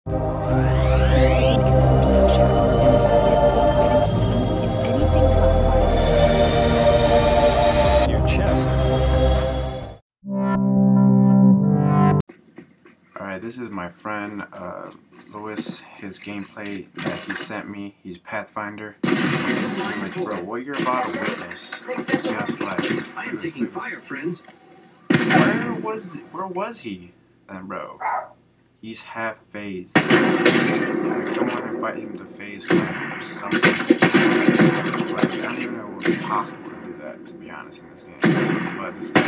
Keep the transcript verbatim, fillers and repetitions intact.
This is an interception. Yet, despite its name, it's anything but violent. Your chest. Alright, this is my friend uh, Lewis, his gameplay that he sent me. He's Pathfinder. Like, bro, what you're about to witness is just like... I am taking fire, friends. Where was, where was he then, bro? He's half phased. Like, someone invited him to phase camp or something. Like, I don't even know it was possible to do that, to be honest, in this game. But this guy